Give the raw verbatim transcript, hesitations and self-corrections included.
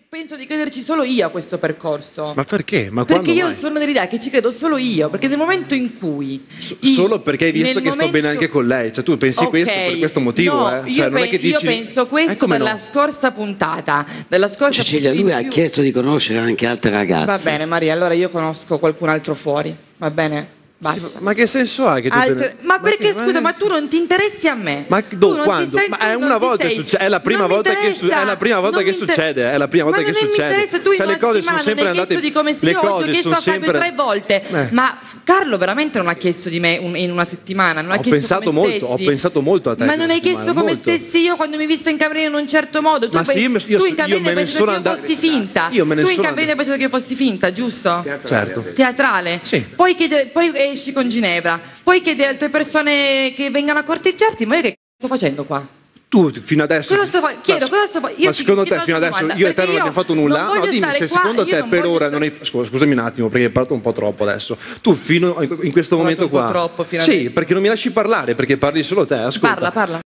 penso di crederci solo io a questo percorso. Ma perché? Ma perché io mai? sono dell'idea che ci credo solo io, perché nel momento in cui... S io, solo perché hai visto che momento... sto bene anche con lei, cioè tu pensi okay, questo per questo motivo, no, eh? Cioè, io, non pe è che dici... io penso questo eh, dalla no? scorsa puntata, dalla scorsa Cecilia, lui ha più... chiesto di conoscere anche altre ragazze. Va bene Maria, allora io conosco qualcun altro fuori, va bene? Basta. Sì, ma che senso ha che tu Altre... te ne... Ma perché, ma... scusa, ma tu non ti interessi a me? Ma Tu do, non quando? Sei... Ma è una volta sei... succede, è la prima non volta che, su... è la prima volta non che inter... succede, è la prima volta ma che non succede. Mi interessa, tu in cioè, una le cose sono settimana sempre non hai andate... chiesto di come le sia, oggi ho cose chiesto sono a Fabio sempre... tre volte, eh. ma Carlo veramente non ha chiesto di me un... in una settimana, non ha ho chiesto pensato come molto, stessi. ho pensato molto a te. Ma non hai chiesto come molto. stessi io quando mi viste in camerino in un certo modo. Tu, ma sì, io, tu in camerino hai pensato che io andato... fossi finta. Io me ne tu in sono camerino hai pensato che io fossi finta, giusto? Certo. Teatrale? Sì. Poi, chiede... Poi esci con Ginevra, poi chiedi a altre persone che vengano a corteggiarti, ma io che sto facendo qua? Tu fino adesso... Cosa sto facendo? Chiedo, cosa sto facendo? Ma secondo te fino adesso io e te non abbiamo fatto nulla? No, dimmi se secondo te per ora non hai... Scusami un attimo perché hai parlato un po' troppo adesso. Tu fino in questo momento qua... troppo fino Sì, adesso. perché non mi lasci parlare, perché parli solo te, ascolta. Parla, parla.